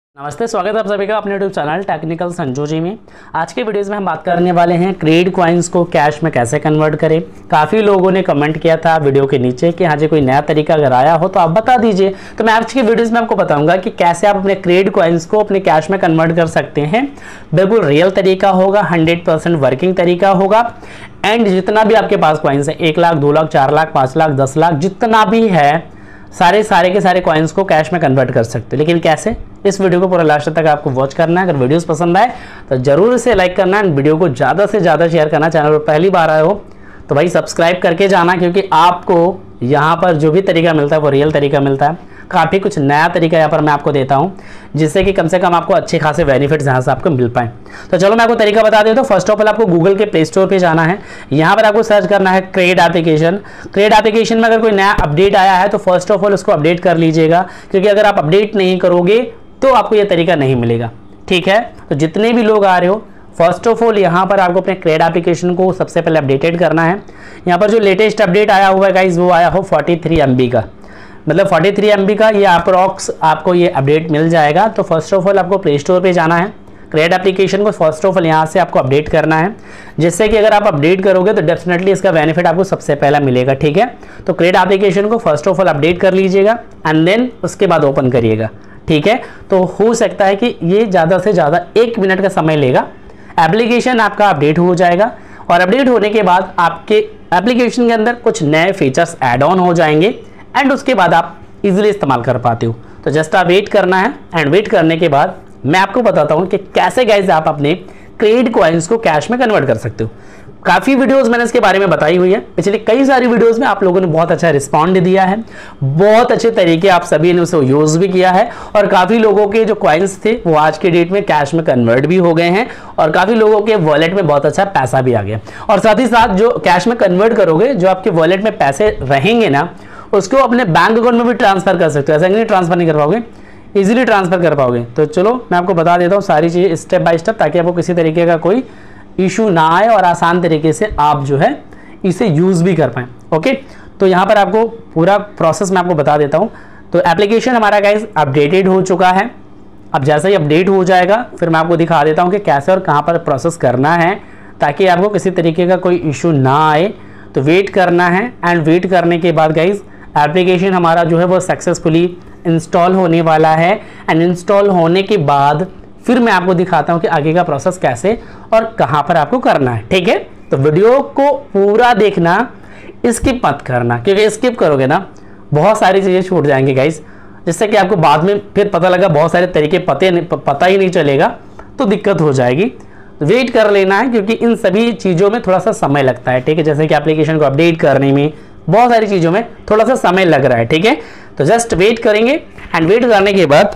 नमस्ते, स्वागत है आप सभी का अपने YouTube channel technical Sanju ji में। आज के वीडियोस में हम बात करने वाले हैं क्रेड कॉइन्स को कैश में कैसे कन्वर्ट करें। काफ़ी लोगों ने कमेंट किया था वीडियो के नीचे कि हाँ जी कोई नया तरीका अगर आया हो तो आप बता दीजिए। तो मैं आज की वीडियोज़ में आपको बताऊंगा कि कैसे आप अपने क्रेड कॉइन्स को अपने कैश में कन्वर्ट कर सकते हैं। बिल्कुल रियल तरीका होगा, 100% वर्किंग तरीका होगा। एंड जितना भी आपके पास कॉइन्स है, 1 लाख, 2 लाख, 4 लाख, 5 लाख, 10 लाख, जितना भी है सारे के सारे कॉइन्स को कैश में कन्वर्ट कर सकते हो। लेकिन कैसे, इस वीडियो को पूरा लास्ट तक आपको वॉच करना है। अगर वीडियोस पसंद आए तो जरूर इसे लाइक करना है, वीडियो को ज़्यादा से ज़्यादा शेयर करना। चैनल पर पहली बार आए हो तो भाई सब्सक्राइब करके जाना, क्योंकि आपको यहाँ पर जो भी तरीका मिलता है वो रियल तरीका मिलता है। काफ़ी कुछ नया तरीका यहाँ पर मैं आपको देता हूँ, जिससे कि कम से कम आपको अच्छे खासे बेनिफिट्स यहाँ से आपको मिल पाए। तो चलो मैं आपको तरीका बता देता हूँ। फर्स्ट ऑफ ऑल आपको गूगल के प्ले स्टोर पे जाना है। यहाँ पर आपको सर्च करना है क्रेड एप्लीकेशन। क्रेड एप्लीकेशन में अगर कोई नया अपडेट आया है तो फर्स्ट ऑफ ऑल उसको अपडेट कर लीजिएगा, क्योंकि अगर आप अपडेट नहीं करोगे तो आपको ये तरीका नहीं मिलेगा। ठीक है, तो जितने भी लोग आ रहे हो फर्स्ट ऑफ ऑल यहाँ पर आपको अपने क्रेड एप्लीकेशन को सबसे पहले अपडेटेड करना है। यहाँ पर जो लेटेस्ट अपडेट आया हुआ है गाइज वो आया हो 43 MB का, मतलब 43 MB का ये अप्रॉक्स आपको ये अपडेट मिल जाएगा। तो फर्स्ट ऑफ ऑल आपको प्ले स्टोर पे जाना है, क्रेड एप्लीकेशन को फर्स्ट ऑफ ऑल यहाँ से आपको अपडेट करना है, जिससे कि अगर आप अपडेट करोगे तो डेफिनेटली इसका बेनिफिट आपको सबसे पहला मिलेगा। ठीक है, तो क्रेड एप्लीकेशन को फर्स्ट ऑफ ऑल अपडेट कर लीजिएगा एंड देन उसके बाद ओपन करिएगा। ठीक है, तो हो सकता है कि ये ज़्यादा से ज़्यादा 1 मिनट का समय लेगा। एप्लीकेशन आपका अपडेट हो जाएगा और अपडेट होने के बाद आपके एप्लीकेशन के अंदर कुछ नए फीचर्स ऐड ऑन हो जाएंगे एंड उसके बाद आप इजीली इस्तेमाल कर पाते हो। तो जस्ट आप वेट करना है एंड वेट करने के बाद मैं आपको बताता हूँ कि कैसे गाइस आप अपने क्रेड कॉइन्स को कैश में कन्वर्ट कर सकते हो। काफ़ी वीडियोस मैंने इसके बारे में बताई हुई है, पिछले कई सारी वीडियोस में आप लोगों ने बहुत अच्छा रिस्पॉन्ड दिया है, बहुत अच्छे तरीके आप सभी ने उसे यूज़ भी किया है और काफ़ी लोगों के जो कॉइन्स थे वो आज के डेट में कैश में कन्वर्ट भी हो गए हैं और काफ़ी लोगों के वॉलेट में बहुत अच्छा पैसा भी आ गया। और साथ ही साथ जो कैश में कन्वर्ट करोगे, जो आपके वॉलेट में पैसे रहेंगे ना, उसको अपने बैंक अकाउंट में भी ट्रांसफर कर सकते हो। ऐसा नहीं ट्रांसफर नहीं कर पाओगे, इजीली ट्रांसफर कर पाओगे। तो चलो मैं आपको बता देता हूँ सारी चीज़ें स्टेप बाय स्टेप, ताकि आपको किसी तरीके का कोई इशू ना आए और आसान तरीके से आप जो है इसे यूज़ भी कर पाएँ। ओके, तो यहाँ पर आपको पूरा प्रोसेस मैं आपको बता देता हूँ। तो एप्लीकेशन हमारा गाइस अपडेटेड हो चुका है। अब जैसे ही अपडेट हो जाएगा फिर मैं आपको दिखा देता हूँ कि कैसे और कहाँ पर प्रोसेस करना है, ताकि आपको किसी तरीके का कोई इशू ना आए। तो वेट करना है एंड वेट करने के बाद गाइस एप्लीकेशन हमारा जो है वो सक्सेसफुली इंस्टॉल होने वाला है एंड इंस्टॉल होने के बाद फिर मैं आपको दिखाता हूं कि आगे का प्रोसेस कैसे और कहां पर आपको करना है। ठीक है, तो वीडियो को पूरा देखना, स्किप मत करना, क्योंकि स्किप करोगे ना बहुत सारी चीज़ें छूट जाएंगी गाइस, जिससे कि आपको बाद में फिर पता लगा बहुत सारे तरीके पता ही नहीं चलेगा तो दिक्कत हो जाएगी। वेट कर लेना है, क्योंकि इन सभी चीज़ों में थोड़ा सा समय लगता है। ठीक है, जैसे कि एप्लीकेशन को अपडेट करने में बहुत सारी चीज़ों में थोड़ा सा समय लग रहा है। ठीक है, तो जस्ट वेट करेंगे एंड वेट करने के बाद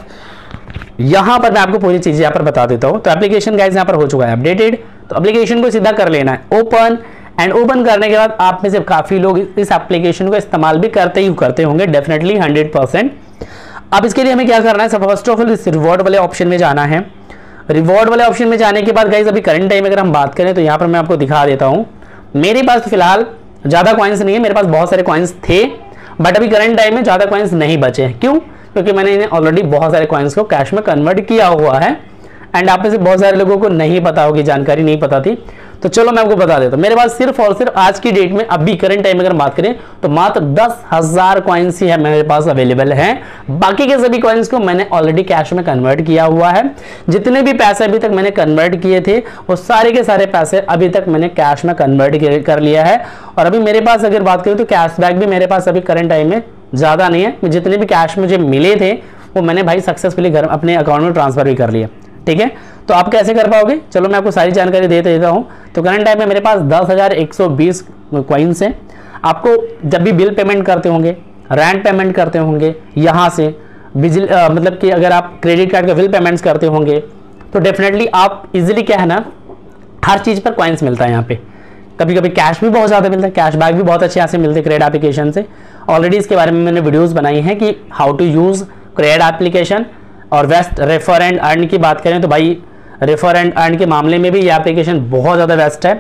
यहाँ पर मैं आपको पूरी चीज़ यहाँ पर बता देता हूँ। तो एप्लीकेशन गाइस यहाँ पर हो चुका है अपडेटेड। तो एप्लीकेशन को सीधा कर लेना है ओपन, एंड ओपन करने के बाद आप में से काफ़ी लोग इस एप्लीकेशन को इस्तेमाल भी करते होंगे डेफिनेटली 100%। अब इसके लिए हमें क्या करना है, फर्स्ट ऑफ ऑल इस रिवॉर्ड वाले ऑप्शन में जाना है। रिवॉर्ड वाले ऑप्शन में जाने के बाद गाइस अभी करंट टाइम अगर हम बात करें तो यहाँ पर मैं आपको दिखा देता हूँ। मेरे पास फिलहाल ज़्यादा कॉइन्स नहीं है, मेरे पास बहुत सारे कॉइन्स थे बट अभी करंट टाइम में ज़्यादा कॉइन्स नहीं बचे हैं। क्यों? क्योंकि मैंने इन्हें ऑलरेडी बहुत सारे कॉइन्स को कैश में कन्वर्ट किया हुआ है एंड आप में से बहुत सारे लोगों को नहीं पता होगी, जानकारी नहीं पता थी। तो चलो मैं आपको बता देता हूँ। मेरे पास सिर्फ और सिर्फ आज की डेट में अभी करंट टाइम अगर बात करें तो मात्र 10,000 कॉइन्स ही है मेरे पास अवेलेबल हैं। बाकी के सभी कॉइन्स को मैंने ऑलरेडी कैश में कन्वर्ट किया हुआ है। जितने भी पैसे अभी तक मैंने कन्वर्ट किए थे वो सारे के सारे पैसे अभी तक मैंने कैश में कन्वर्ट कर लिया है। और अभी मेरे पास अगर बात करें तो कैशबैक भी मेरे पास अभी करंट टाइम में ज़्यादा नहीं है। जितने भी कैश मुझे मिले थे वो मैंने भाई सक्सेसफुली घर अपने अकाउंट में ट्रांसफर भी कर लिया। ठीक है, तो आप कैसे कर पाओगे, चलो मैं आपको सारी जानकारी दे देता हूँ। तो करंट टाइम में मेरे पास 10,120 कॉइन्स हैं। आपको जब भी बिल पेमेंट करते होंगे, रेंट पेमेंट करते होंगे, यहाँ से बिजली मतलब कि अगर आप क्रेडिट कार्ड का बिल पेमेंट्स करते होंगे तो डेफिनेटली आप इजीली क्या है ना, हर चीज़ पर कॉइन्स मिलता है यहाँ पे। कभी कभी कैश भी बहुत ज़्यादा मिलता है, कैशबैक भी बहुत अच्छे यहाँ से मिलते हैं क्रेड एप्लीकेशन से। ऑलरेडी इसके बारे में मैंने वीडियोस बनाई हैं कि how to use CRED application. और वेस्ट रेफर एंड अर्न की बात करें तो भाई रेफर एंड अर्न के मामले में भी ये एप्लीकेशन बहुत ज़्यादा बेस्ट है।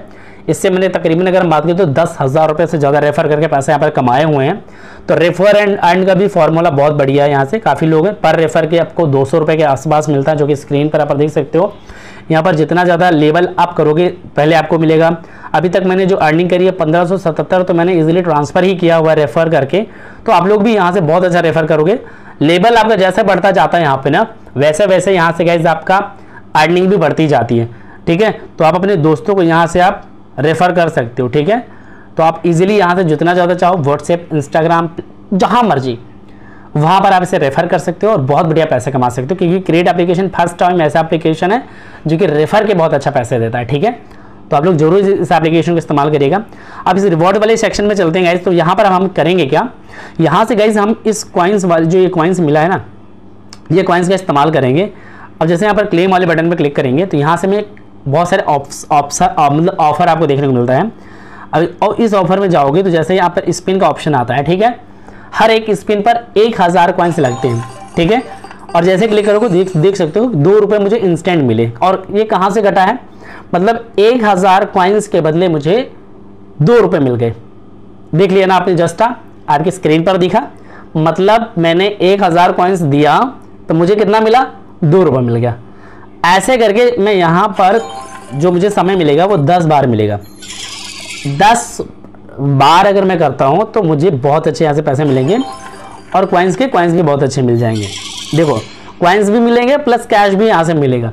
इससे मैंने तकरीबन अगर हम बात करें तो 10,000 रुपये से ज़्यादा रेफर करके पैसे यहाँ पर कमाए हुए हैं। तो रेफर एंड अर्न का भी फॉर्मूला बहुत बढ़िया है। यहाँ से काफ़ी लोग हैं, पर रेफर के आपको 200 रुपये के आसपास मिलता है, जो कि स्क्रीन पर आप देख सकते हो। यहाँ पर जितना ज़्यादा लेवल आप करोगे पहले आपको मिलेगा। अभी तक मैंने जो अर्निंग करी है 1577, तो मैंने इजीली ट्रांसफ़र ही किया हुआ है रेफ़र करके। तो आप लोग भी यहाँ से बहुत अच्छा रेफ़र करोगे। लेवल आपका जैसे बढ़ता जाता है यहाँ पे ना, वैसे वैसे यहाँ से गाइस आपका अर्निंग भी बढ़ती जाती है। ठीक है, तो आप अपने दोस्तों को यहाँ से आप रेफ़र कर सकते हो। ठीक है, तो आप इजीली यहाँ से जितना ज़्यादा चाहो व्हाट्सएप, इंस्टाग्राम, जहाँ मर्जी वहाँ पर आप इसे रेफ़र कर सकते हो और बहुत बढ़िया पैसे कमा सकते हो, क्योंकि क्रिएट एप्लीकेशन फर्स्ट टाइम ऐसा एप्लीकेशन है जो कि रेफ़र के बहुत अच्छा पैसे देता है। ठीक है, तो आप लोग जरूर इस एप्लीकेशन को इस्तेमाल करिएगा। अब इस रिवॉर्ड वाले सेक्शन में चलते हैं गाइस। तो यहाँ पर हम करेंगे क्या, यहाँ से गाइस हम इस कॉइन्स वाले जो ये कॉइन्स मिला है ना, ये कॉइन्स का इस्तेमाल करेंगे। अब जैसे यहाँ पर क्लेम वाले बटन पर क्लिक करेंगे तो यहाँ से मैं बहुत सारे मतलब ऑफर आपको देखने को मिलता है। अब और इस ऑफर में जाओगे तो जैसे यहाँ पर स्पिन का ऑप्शन आता है। ठीक है, हर एक स्पिन पर 1000 कॉइन्स लगते हैं। ठीक है, और जैसे क्लिक करोगे देख सकते हो 2 रुपये मुझे इंस्टेंट मिले। और ये कहाँ से घटा है, मतलब 1000 कॉइन्स के बदले मुझे 2 रुपये मिल गए। देख लिया ना आपने, जस्ट आपकी स्क्रीन पर दिखा, मतलब मैंने 1000 कॉइन्स दिया तो मुझे कितना मिला, 2 रुपये मिल गया। ऐसे करके मैं यहाँ पर जो मुझे समय मिलेगा वो 10 बार मिलेगा। 10 बार अगर मैं करता हूँ तो मुझे बहुत अच्छे यहाँ से पैसे मिलेंगे और कॉइन्स भी बहुत अच्छे मिल जाएंगे। देखो कॉइन्स भी मिलेंगे प्लस कैश भी यहाँ से मिलेगा।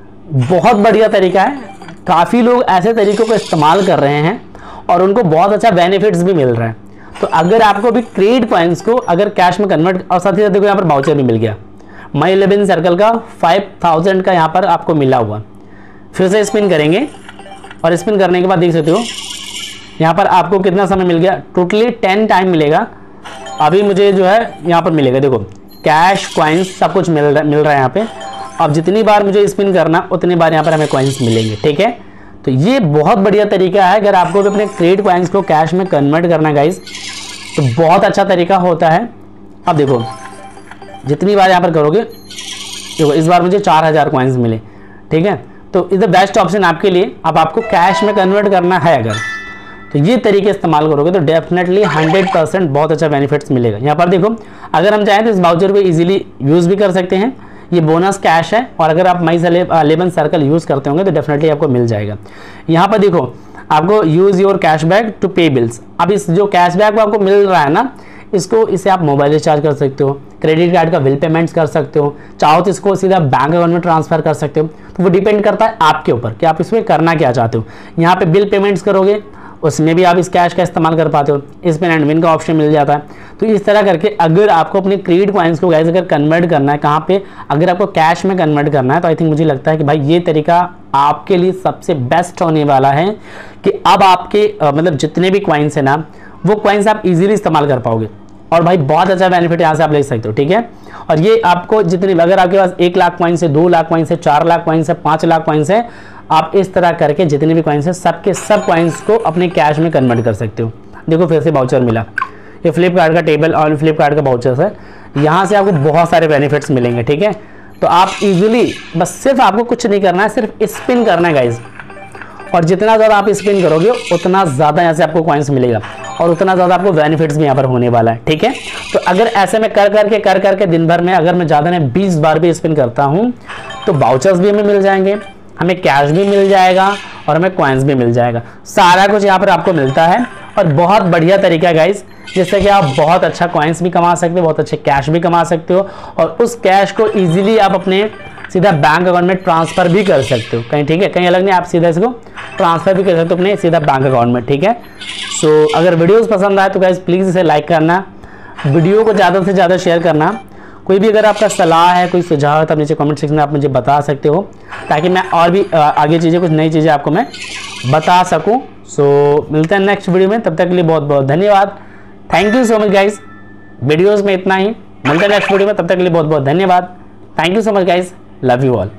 बहुत बढ़िया तरीका है। काफ़ी लोग ऐसे तरीकों को इस्तेमाल कर रहे हैं और उनको बहुत अच्छा बेनिफिट्स भी मिल रहा है। तो अगर आपको भी क्रेडिट कॉइन्स को अगर कैश में कन्वर्ट, और साथ ही साथ देखो यहाँ पर वाउचर भी मिल गया, माई 11 सर्कल का 5000 का यहाँ पर आपको मिला हुआ। फिर से स्पिन करेंगे और स्पिन करने के बाद देख सकते हो यहाँ पर आपको कितना समय मिल गया, टोटली 10 टाइम मिलेगा। अभी मुझे जो है यहाँ पर मिलेगा, देखो कैश, कॉइन्स सब कुछ मिल रहा है यहाँ पे। अब जितनी बार मुझे स्पिन करना उतनी बार यहाँ पर हमें कॉइन्स मिलेंगे। ठीक है, तो ये बहुत बढ़िया तरीका है। अगर आपको भी अपने क्रेडिट कॉइन्स को कैश में कन्वर्ट करना है गाइस, तो बहुत अच्छा तरीका होता है। अब देखो जितनी बार यहाँ पर करोगे, देखो इस बार मुझे 4000 कॉइन्स मिले। ठीक है, तो इज द बेस्ट ऑप्शन आपके लिए। अब आपको कैश में कन्वर्ट करना है अगर, तो ये तरीके इस्तेमाल करोगे तो डेफिनेटली 100% बहुत अच्छा बेनिफिट्स मिलेगा। यहाँ पर देखो अगर हम चाहें तो इस वाउचर को इजीली यूज़ भी कर सकते हैं। ये बोनस कैश है और अगर आप माई 11 सर्कल यूज़ करते होंगे तो डेफिनेटली आपको मिल जाएगा। यहाँ पर देखो आपको use your cashback to pay bills. अब इस जो कैशबैक आपको मिल रहा है ना, इसे आप मोबाइल रिचार्ज कर सकते हो, क्रेडिट कार्ड का बिल पेमेंट्स कर सकते हो, चाहो तो इसको सीधा बैंक अकाउंट में ट्रांसफर कर सकते हो। तो वो डिपेंड करता है आपके ऊपर कि आप इसमें करना क्या चाहते हो। यहाँ पे बिल पेमेंट्स करोगे उसमें भी आप इस कैश का इस्तेमाल कर पाते हो, स्पिन एंड विन का ऑप्शन मिल जाता है। तो इस तरह करके अगर आपको अपने क्रेडिट कॉइन्स को गाइस अगर कन्वर्ट करना है कहाँ पे, अगर आपको कैश में कन्वर्ट करना है, तो आई थिंक मुझे लगता है कि भाई ये तरीका आपके लिए सबसे बेस्ट होने वाला है कि अब आपके मतलब जितने भी कॉइन्स है ना, वो कॉइन्स आप इजीली इस्तेमाल कर पाओगे और भाई बहुत अच्छा बेनिफिट यहाँ से आप ले सकते हो। ठीक है, और ये आपको जितनी, अगर आपके पास 1 लाख कॉइन्स है, 2 लाख कॉइन्स है, 4 लाख कॉइन्स है, 5 लाख कॉइन्स है, आप इस तरह करके जितने भी कॉइन्स हैं सबके सब कॉइन्स को अपने कैश में कन्वर्ट कर सकते हो। देखो फिर से वाउचर मिला, ये फ्लिपकार्ट का टेबल और फ्लिपकार्ट का वाउचर है। यहाँ से आपको बहुत सारे बेनिफिट्स मिलेंगे। ठीक है, तो आप इजीली बस सिर्फ आपको कुछ नहीं करना है, सिर्फ स्पिन करना है गाइज। और जितना ज़्यादा आप स्पिन करोगे उतना ज़्यादा यहाँ से आपको कॉइन्स मिलेगा और उतना ज़्यादा आपको बेनिफिट्स भी यहाँ पर होने वाला है। ठीक है, तो अगर ऐसे में कर करके दिन भर में अगर मैं ज़्यादा नहीं 20 बार भी स्पिन करता हूँ तो वाउचर्स भी हमें मिल जाएंगे, हमें कैश भी मिल जाएगा और हमें कॉइन्स भी मिल जाएगा। सारा कुछ यहाँ पर आपको मिलता है और बहुत बढ़िया तरीका है गाइस, जिससे कि आप बहुत अच्छा कॉइन्स भी कमा सकते हो, बहुत अच्छे कैश भी कमा सकते हो और उस कैश को इजीली आप अपने सीधा बैंक अकाउंट में ट्रांसफ़र भी कर सकते हो कहीं। ठीक है, कहीं अलग नहीं, आप सीधा इसको ट्रांसफ़र भी कर सकते हो अपने सीधा बैंक अकाउंट में। ठीक है, सो अगर वीडियोस पसंद आए तो गाइस प्लीज़ इसे लाइक करना, वीडियो को ज़्यादा से ज़्यादा शेयर करना। कोई भी अगर आपका सलाह है, कोई सुझाव है तो नीचे कमेंट सेक्शन में आप मुझे बता सकते हो, ताकि मैं और भी आगे चीज़ें, कुछ नई चीज़ें आपको मैं बता सकूं। सो मिलते हैं नेक्स्ट वीडियो में, तब तक के लिए बहुत बहुत धन्यवाद। Thank you so much guys. Videos में इतना ही, मिलते हैं नेक्स्ट वीडियो में, तब तक के लिए बहुत बहुत धन्यवाद। Thank you so much guys, love you all.